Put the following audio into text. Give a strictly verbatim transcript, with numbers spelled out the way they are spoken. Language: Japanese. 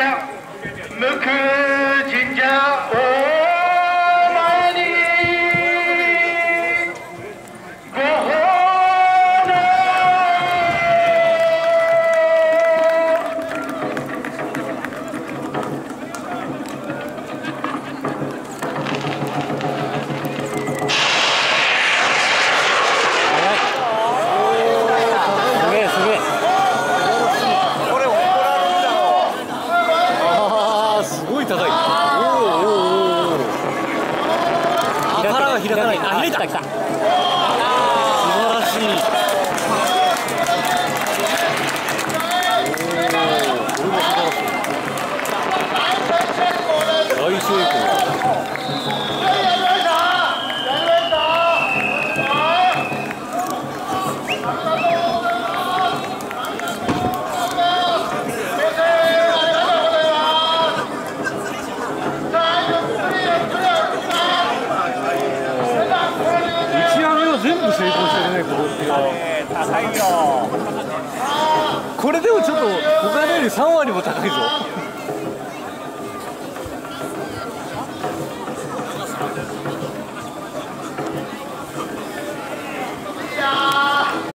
無垢神社お前にご奉開かない。あ、開いた。来た。素晴らしい。大成功。全部成功してるね、これ。高いよ。これでもちょっと他のよりさん割も高いぞ。